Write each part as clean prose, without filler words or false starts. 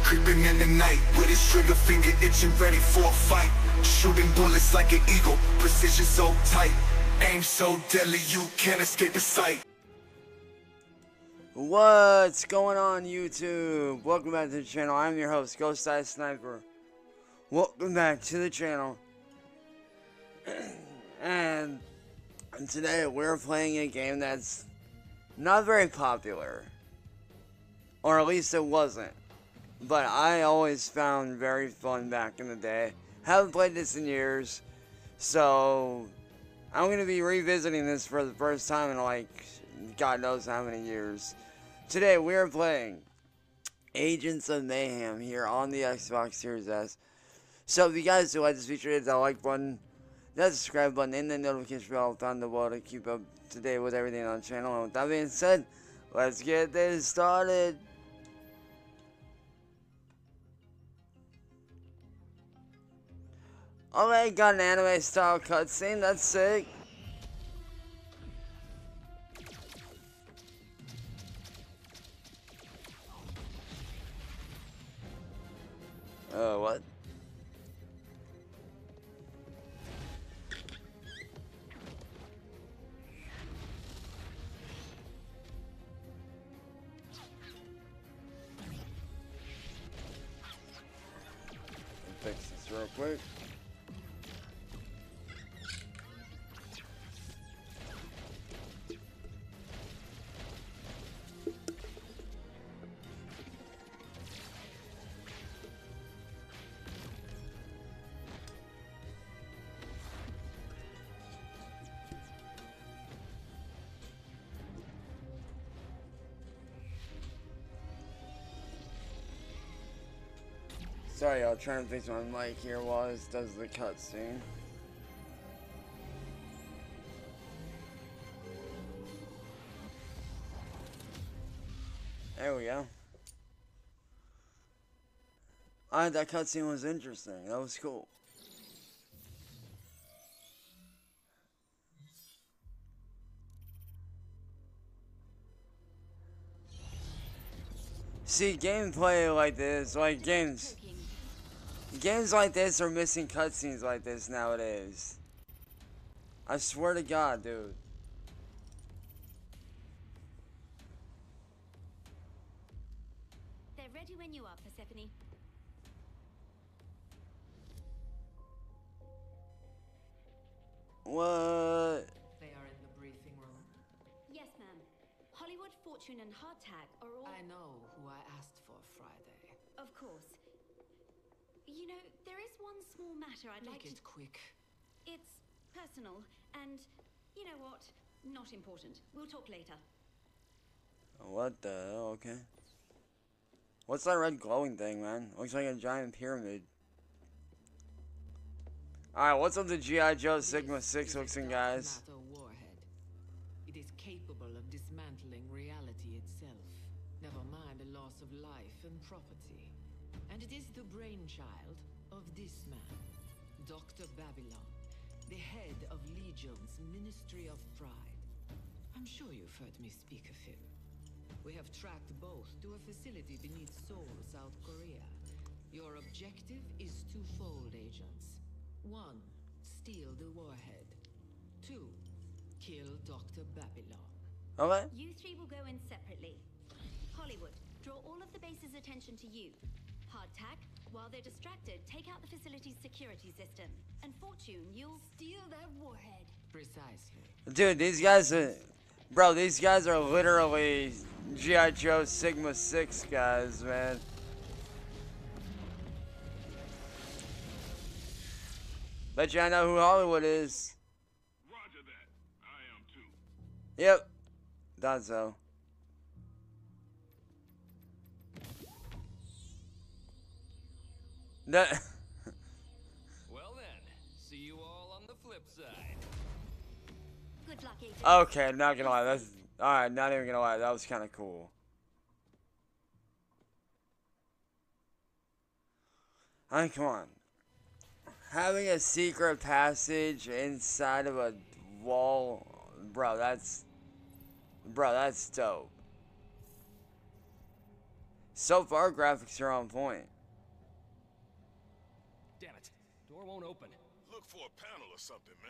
creeping in the night, with his trigger finger itching, ready for a fight. Shooting bullets like an eagle, precision so tight, aim so deadly you can't escape his sight. What's going on, YouTube? Welcome back to the channel. I'm your host, Ghost Eye Sniper. Welcome back to the channel. And today we're playing a game that's not very popular. Or at least it wasn't. But I always found very fun back in the day. Haven't played this in years. So I'm going to be revisiting this for the first time in like God knows how many years. Today we are playing Agents of Mayhem here on the Xbox Series S. So if you guys do like this feature, hit that like button, that subscribe button, and the notification bell down below to keep up to date with everything on the channel. And with that being said, let's get this started. Alright, got an anime style cutscene, that's sick. What? Fix this real quick. Sorry, y'all, trying to fix my mic here while this does the cutscene. There we go. Alright, that cutscene was interesting. That was cool. See, gameplay like this, like games like this are missing cutscenes like this nowadays. I swear to God, dude. They're ready when you are, Persephone. What? They are in the briefing room. Yes, ma'am. Hollywood, Fortune, and Hardtack are all... I know who I asked for Friday. Of course. You know, there is one small matter I'd like to... Make it quick. It's personal, and you know what? Not important. We'll talk later. What the hell? Okay. What's that red glowing thing, man? Looks like a giant pyramid. Alright, what's up to G.I. Joe Sigma 6 looking guys? Warhead. It is capable of dismantling reality itself. Never mind the loss of life and property. And it is the brainchild of this man, Dr. Babylon, the head of Legion's Ministry of Pride. I'm sure you've heard me speak of him. We have tracked both to a facility beneath Seoul, South Korea. Your objective is twofold, agents. 1, steal the warhead. 2, kill Dr. Babylon. Okay. You three will go in separately. Hollywood, draw all of the base's attention to you. Hardtack, while they're distracted, take out the facility's security system. And Fortune, you'll steal that warhead. Precisely. Dude, these guys are... Bro, these guys are literally G.I. Joe Sigma 6 guys, man. Bet you I know who Hollywood is. Roger that. I am too. Yep. Thought so. That... Well then, see you all on the flip side. Good luck, agent. Okay, not gonna lie. That's... Alright, not even gonna lie. That was kind of cool. I mean, come on. Having a secret passage inside of a wall, bro, that's dope. So far, graphics are on point. Damn it. Door won't open. Look for a panel or something, man.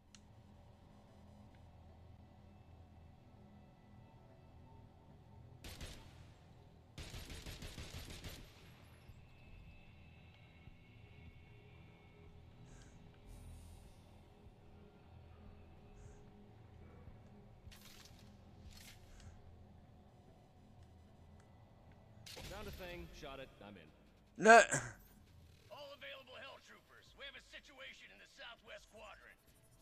Found a thing, shot it, I'm in. No. All available hell troopers. We have a situation in the southwest quadrant.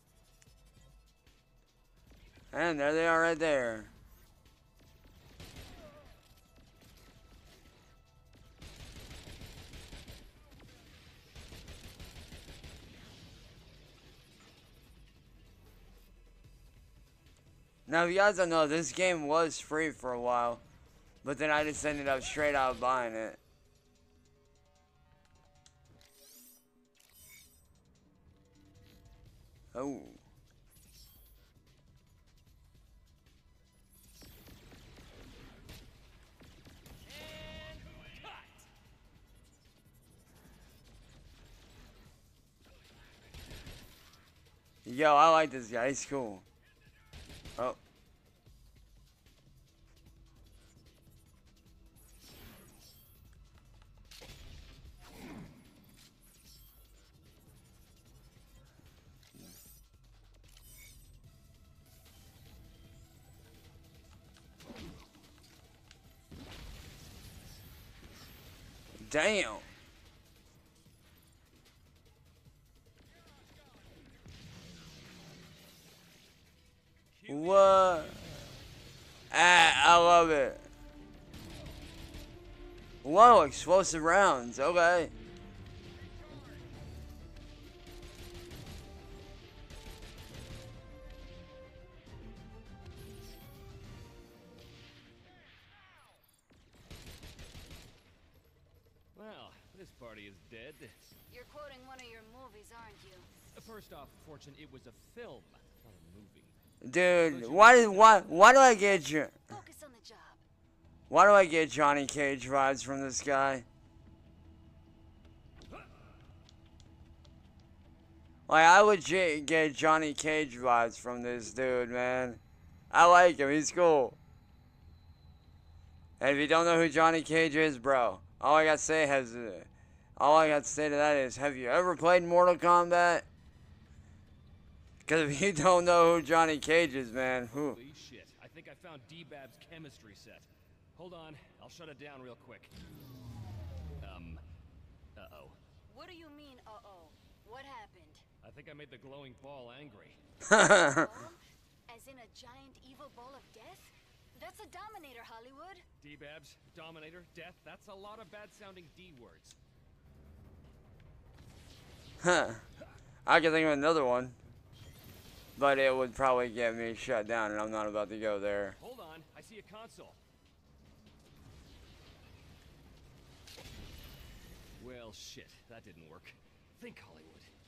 And there they are right there. Now, if you guys don't know, this game was free for a while, but then I just ended up straight out buying it. Oh. Yo, I like this guy. He's cool. Oh. Damn. What? Ah, I love it. Whoa, explosive rounds. Okay. Well, this party is dead. You're quoting one of your movies, aren't you? First off, Fortune, it was a film, not a movie. Dude, why do I get you? Focus on the job. Why do I get Johnny Cage vibes from this guy? Like, I legit get Johnny Cage vibes from this dude, man. I like him. He's cool. And if you don't know who Johnny Cage is, bro, all I got to say to that is, have you ever played Mortal Kombat? Because if you don't know who Johnny Cage is, man, who? Holy shit, I think I found D-Bab's chemistry set. Hold on, I'll shut it down real quick. Uh-oh. What do you mean, uh-oh? What happened? I think I made the glowing ball angry. Ball? As in a giant evil ball of death? That's a Dominator, Hollywood. D-Babs, Dominator, Death, that's a lot of bad-sounding D words. Huh. I can think of another one. But it would probably get me shut down, and I'm not about to go there. Hold on, I see a console. Well, shit, that didn't work. Think, Hollywood.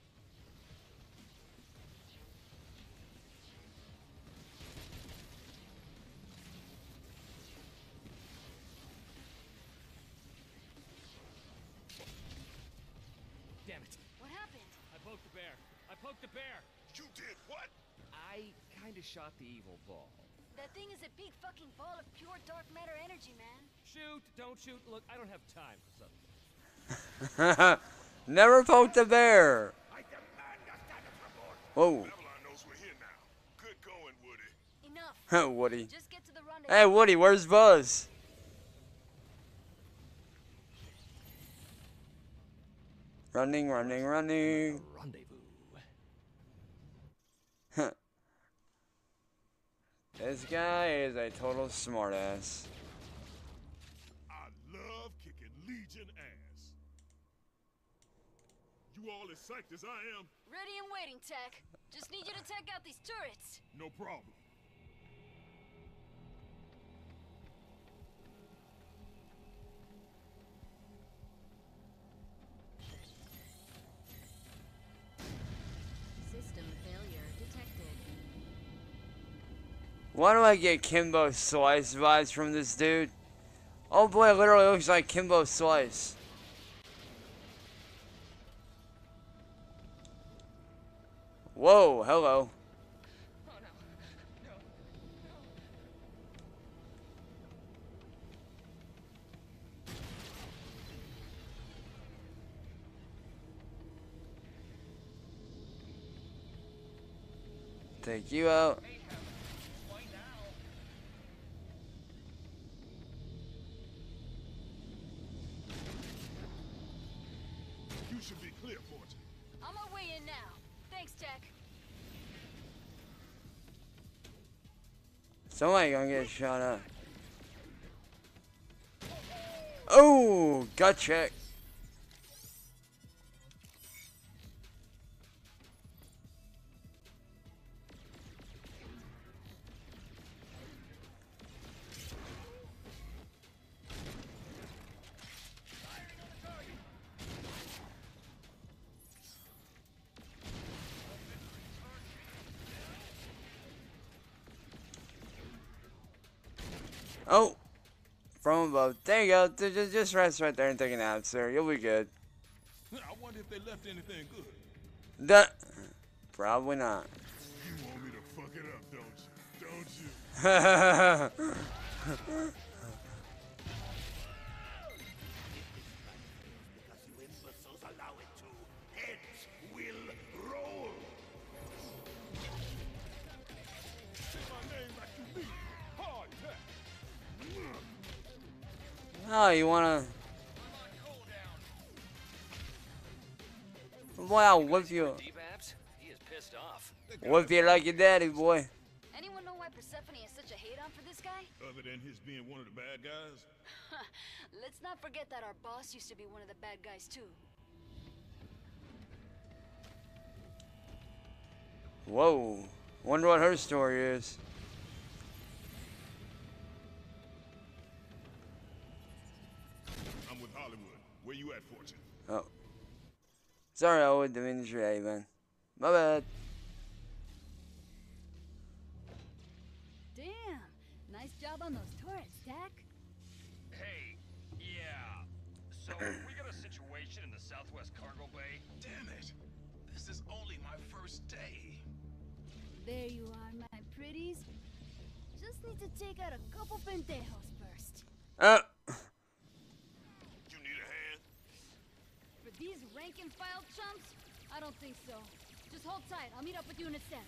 Damn it. What happened? I poked the bear. I poked the bear. You did what? I kind of shot the evil ball. That thing is a big fucking ball of pure dark matter energy, man. Shoot, don't shoot. Look, I don't have time for something. Never poked the bear. I demand a status report. Whoa. Babylon knows we're here now. Good going, Woody. Enough. Woody. Just get to the rendezvous. Hey, Woody, where's Buzz? Running, running, running. Rendezvous. This guy is a total smartass. I love kicking Legion ass. You all as psyched as I am? Ready and waiting, Tech. Just need you to take out these turrets. No problem. System failure detected. Why do I get Kimbo Slice vibes from this dude? Oh boy, it literally looks like Kimbo Slice. Whoa, hello. Oh no. No. No. Take you out. Why now? You should be clear, Fortune. On my way in now. Thanks, Tech. Somebody gonna get shot up. Oh, gut check. Oh, from above. There you go. Just rest right there and take a nap, sir. You'll be good. I wonder if they left anything good. Probably not. You want me to fuck it up, don't you? Don't you? Because you imbeciles allow it to. Heads will roll. Say my name like you mean it. Hard tech. Oh, you wanna? I'm on cooldown. Boy, I'll whip you. Deep apps? He is pissed off. Whip you like your daddy, boy. Anyone know why Persephone is such a hate-on for this guy? Other than his being one of the bad guys, Let's not forget that our boss used to be one of the bad guys, too. Whoa. Wonder what her story is. I'm with Hollywood. Where you at, Fortune? Oh. Sorry, I would diminish your A, man. My bad. Damn! Nice job on those turrets, Dak. Hey, yeah. So, we got a situation in the Southwest Cargo Bay. Damn it. This is only my first day. There you are, my pretties. Just need to take out a couple pendejos first. You need a hand? For these rank and file chumps? I don't think so. Just hold tight. I'll meet up with you in a sec.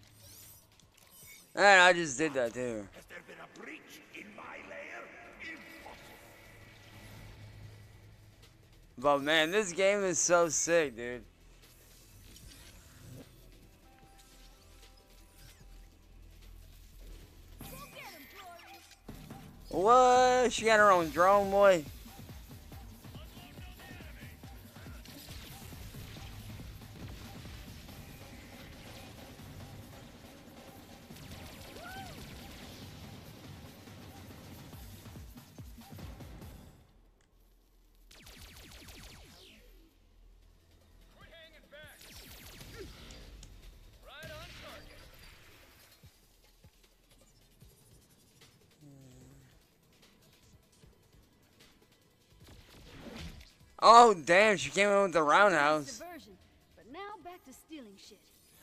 And I just did that too. Has there been a breach in my lair? Impossible. But man, this game is so sick, dude. What? She got her own drone, boy. Quit hanging back. Right on target. Oh, damn, she came in with the roundhouse. Diversion, but now back to stealing shit.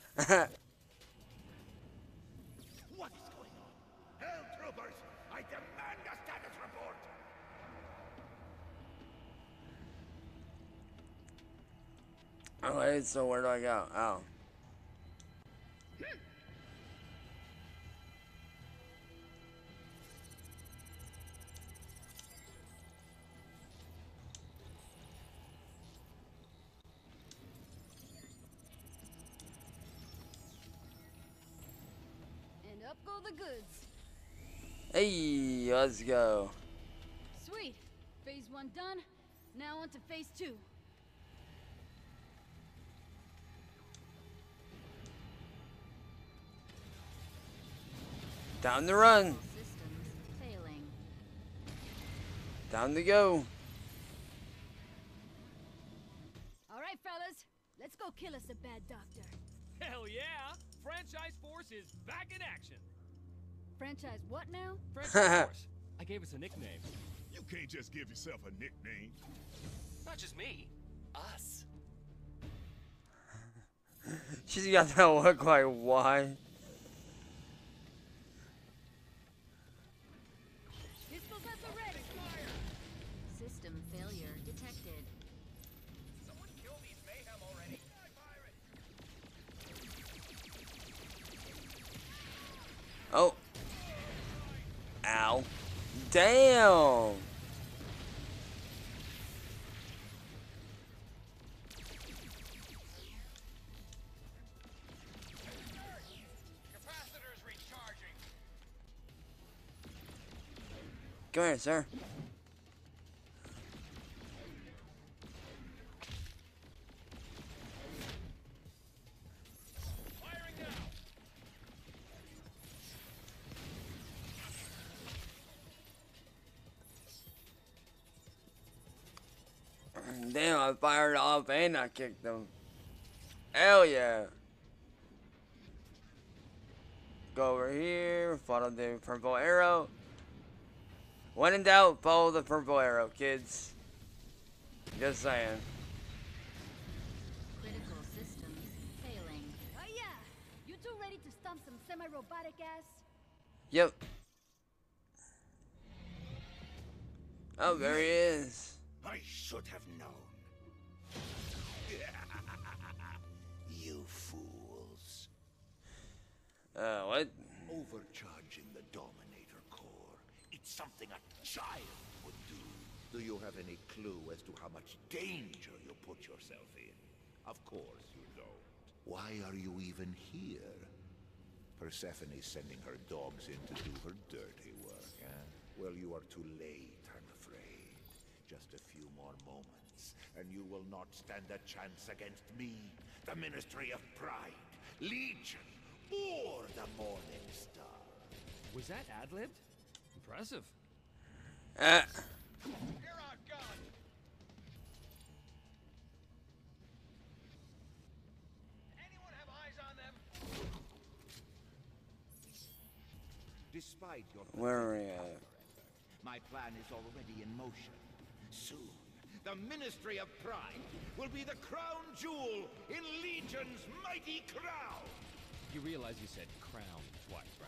What is going on? Hell troopers, I demand a status report. Alright, so where do I go? Oh. And up go the goods. Hey, let's go. Sweet. Phase 1 done. Now on to phase 2. Down to run. Systems failing. Down to go. All right, fellas. Let's go kill us a bad doctor. Hell yeah! Franchise Force is back in action. Franchise what now? Franchise Force. I gave us a nickname. You can't just give yourself a nickname. Not just me. Us. She's got that look like, why? Pistols at the ready. System failure detected. Someone kill these mayhem already. Oh. Ow. Damn. Capacitor's recharging. Come here, sir. Firing now. Damn, I fired off and I kicked them. Hell yeah. Go over here, follow the purple arrow. When in doubt, follow the purple arrow, kids. Just saying. Critical systems failing. Oh yeah! You two ready to stomp some semi-robotic ass? Yep. Oh, there he is. I should have known. You fools. What? Overcharging the Dominator core. It's something a child would do. Do you have any clue as to how much danger you put yourself in? Of course you don't. Why are you even here? Persephone's sending her dogs in to do her dirty work, eh? Well, you are too late, I'm afraid. Just a few more moments, and you will not stand a chance against me, the Ministry of Pride, Legion, or the Morning Star. Was that ad-libbed? Impressive. Here on gun. Anyone have eyes on them? Despite your Where are we at? my plan is already in motion. Soon, the Ministry of Pride will be the crown jewel in Legion's mighty crown. You realize you said crown twice, right?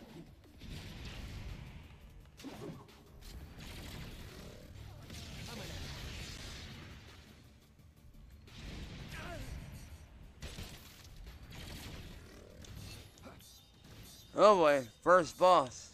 Oh boy, first boss.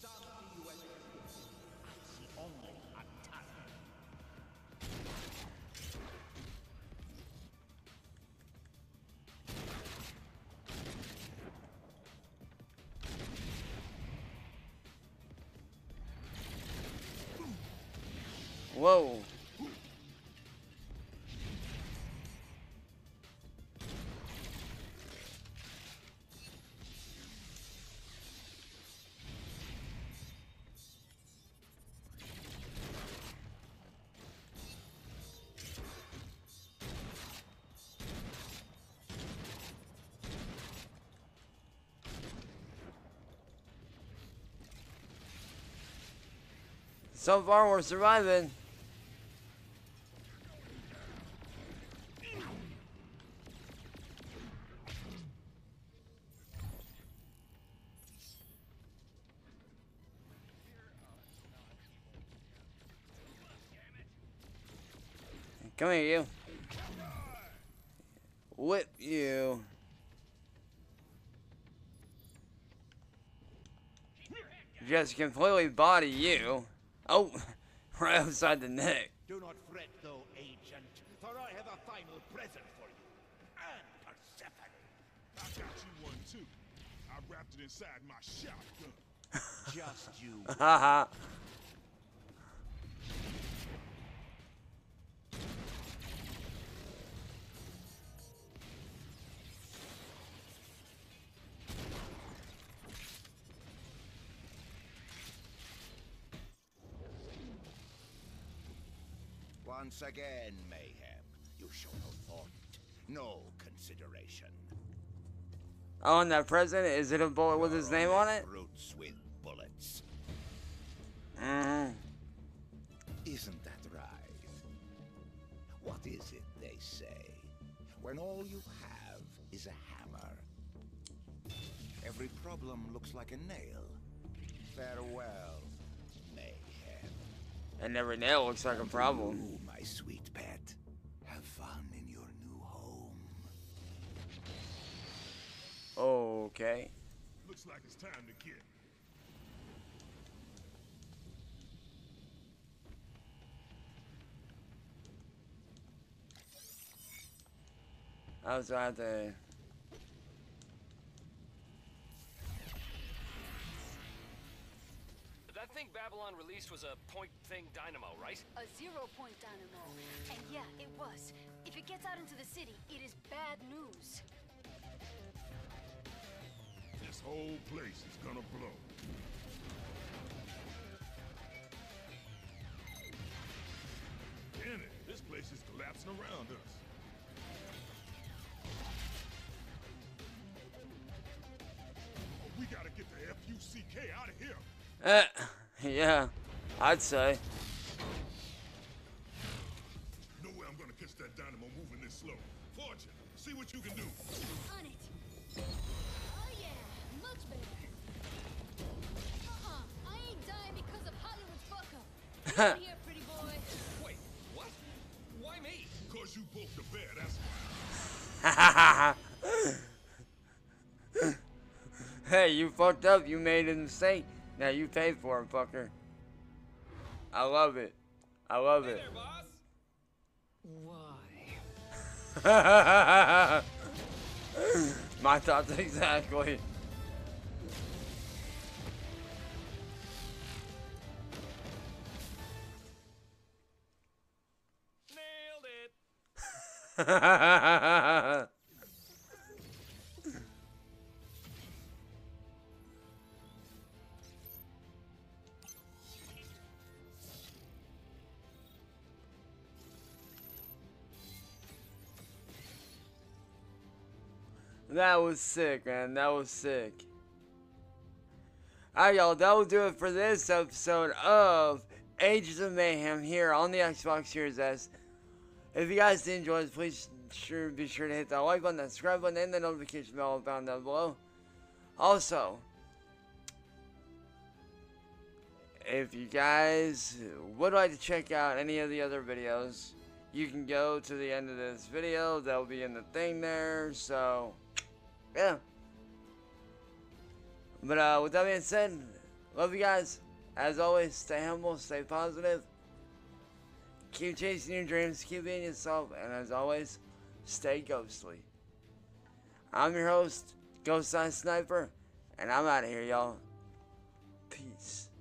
Whoa. So far, we're surviving. Come here, you. Whip you. Just completely body you. Oh, right outside the neck. Do not fret, though, Agent, for I have a final present for you. And Persephone. I got you one too. I wrapped it inside my shotgun. Just you. Haha. Once again, Mayhem, you show no thought, no consideration. Oh, and that present, is it a bullet with his name on it? Brutes with bullets. Isn't that right? What is it they say? When all you have is a hammer, every problem looks like a nail. Farewell, mayhem. And every nail looks like a problem. You, my sweet pet, have fun in your new home. Okay. Looks like it's time to get. I was at the. That thing Babylon released was a point thing dynamo, right? A 0-point dynamo. And yeah, it was. If it gets out into the city, it is bad news. This whole place is gonna blow. Damn it, this place is collapsing around us. We gotta get the F-U-C-K out of here. Yeah, I'd say. No way I'm gonna catch that dynamo moving this slow. Fortune, see what you can do. On it. Oh yeah, much better. I ain't dying because of Hollywood's fuck-up. Get out here, pretty boy. Wait, what? Why me? Cause you broke the bear, that's why. Hey, you fucked up. You made a mistake. Now you paid for it, fucker. I love it. I love Hey it. there, boss. Why? My thoughts exactly. Nailed it. That was sick, man. That was sick. Alright, y'all. That will do it for this episode of Agents of Mayhem here on the Xbox Series S. If you guys did enjoy this, please be sure to hit that like button, that subscribe button, and the notification bell found down below. Also, if you guys would like to check out any of the other videos, you can go to the end of this video. They'll be in the thing there. So, yeah. But with that being said, love you guys. As always, stay humble, stay positive. Keep chasing your dreams, keep being yourself, and as always, stay ghostly. I'm your host, Ghost Eye Sniper, and I'm out of here, y'all. Peace.